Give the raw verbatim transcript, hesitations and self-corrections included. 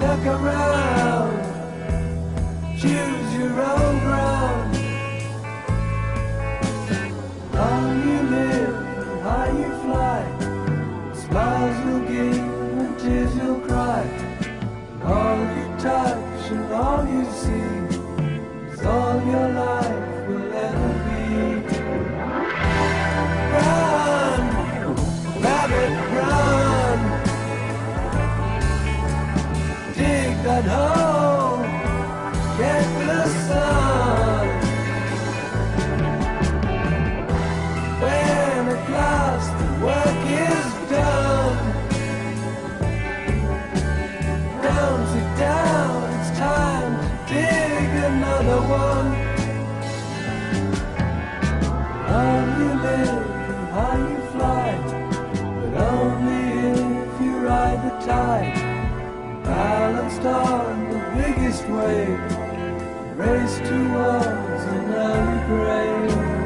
Look around, choose your own ground. How you live and how you fly, smiles you'll give and tears you'll cry. All you touch and all you see is all your life will ever be. Run, rabbit, run. Dig that hole, get the sun. When at last the work is done, down to down, it's time to dig another one. How you live and how you fly, but only if you ride the tide. Balanced on the biggest wave, race towards an early grave.